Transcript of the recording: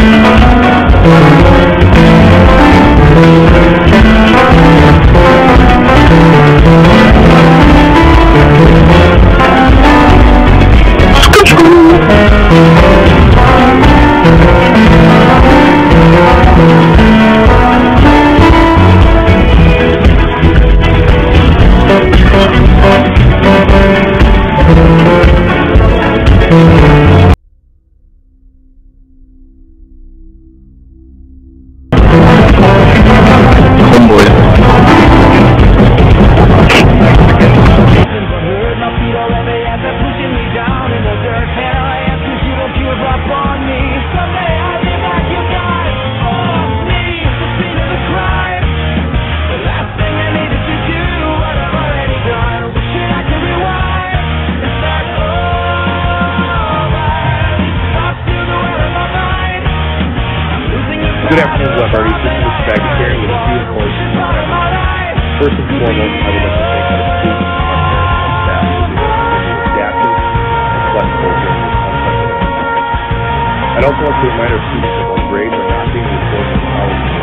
Good afternoon, Glenbard. This is Mr. Bagdasarian with a few important announcements. First and foremost, I would like to thank our students, our parents, and staff for being adaptive and flexible during this unprecedented time. I'd also like to remind our students that while grades are not being reported in college